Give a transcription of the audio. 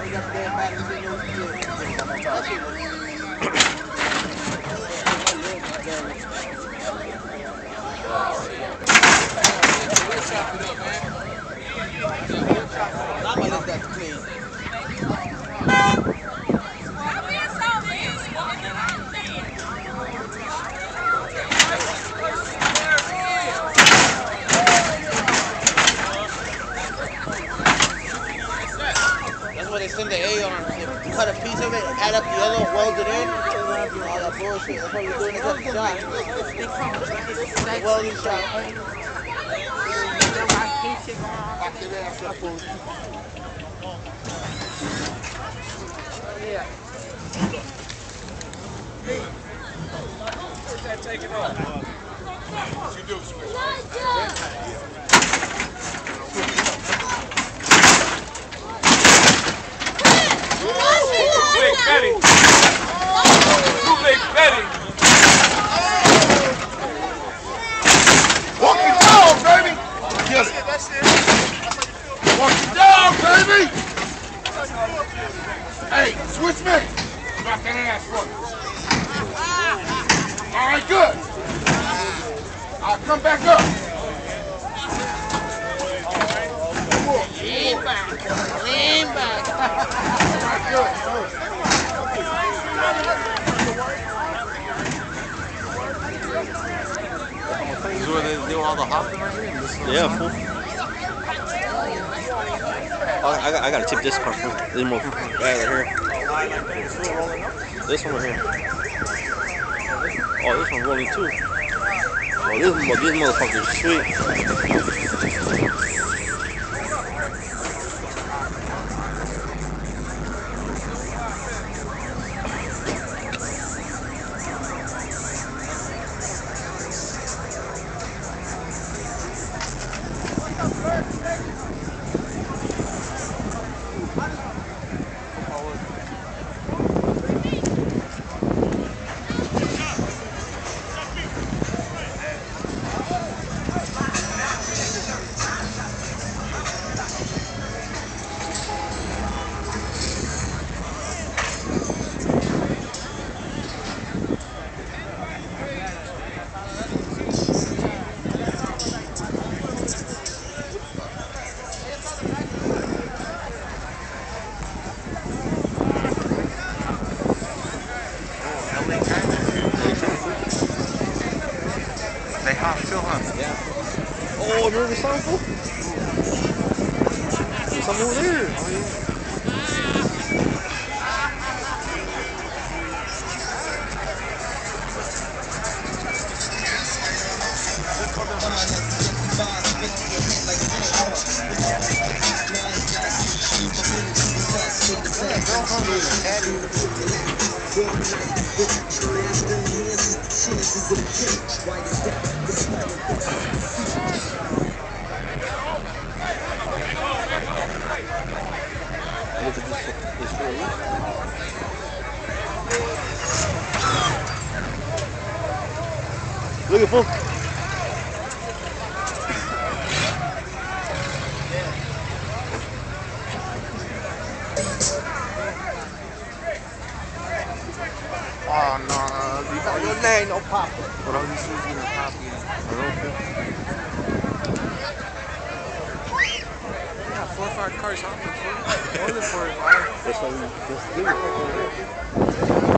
They send the A on. They cut a piece of it, add up the other, weld it in. All that bullshit. That's what we're doing to get the shot. The welding shot. Yeah. Take it off. What you do, Smith? Big Betty. Too big Betty. Walk it down, baby. Yes. Walk it down, baby. Hey, switch me. Drop that ass for me. All right, good. I'll come back up. Lean back. Lean back. All right, good. This is where they do all the hopping right here? Yeah, fool. Oh, I gotta tip this car, fool. This more right here. This one right here. Oh, this one's rolling too. Oh, this motherfucker's sweet. They hot still, huh? Yeah. Oh, remember the song, fool? There's something over there. Oh, yeah. Look at this story. Look at fool. Oh, no. Your name, no pop. What are these shoes going to pop in? Yeah, 4 or 5 cars hopping. More than 4 or 5. That's why we just do it.